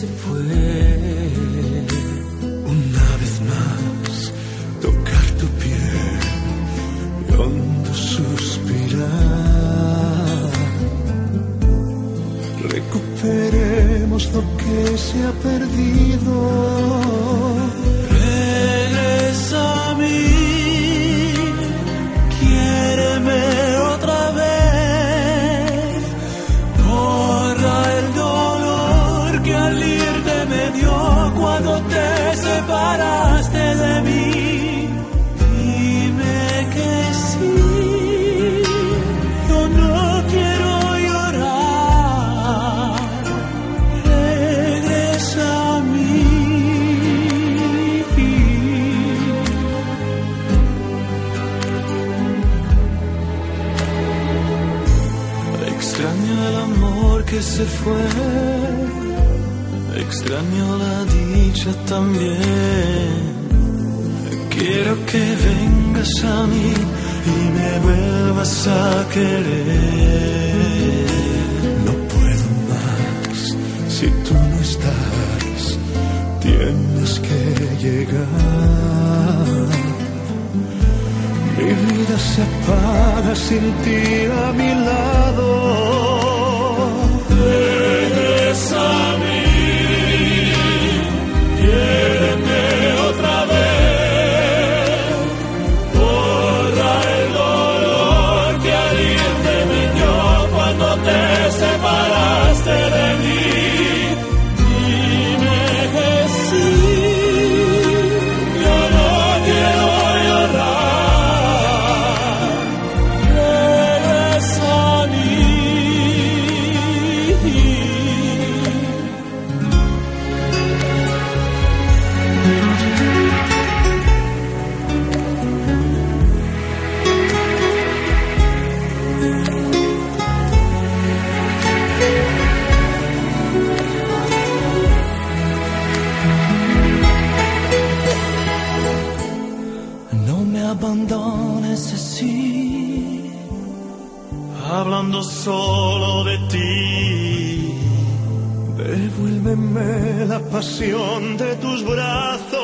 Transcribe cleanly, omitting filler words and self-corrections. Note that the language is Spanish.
se fue. Una vez más, tocar tu piel y hondo suspirar. Recuperemos lo que se ha perdido. Regresa a mí, quiéreme otra vez. Borra el dolor que al irte me dio cuando te separaste de mí. Dime que sí, yo no quiero llorar. Regresa a mí. Extraño el amor que se fue, extraño la dicha también. Quiero que vengas a mí y me vuelvas a querer. No puedo más si tú no estás, tienes que llegar. Mi vida se apaga sin ti a mi lado. Regresa a mí, quiéreme otra vez. Borra el dolor que al irte me dio cuando te separaste de mí. Dime que sí, yo no quiero llorar. Regresa a mí. No me abandones así, hablando solo de ti. Devuélveme la pasión de tus brazos.